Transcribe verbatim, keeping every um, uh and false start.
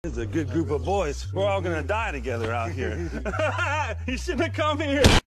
It's a good group of boys. We're all gonna die together out here. You shouldn't have come here.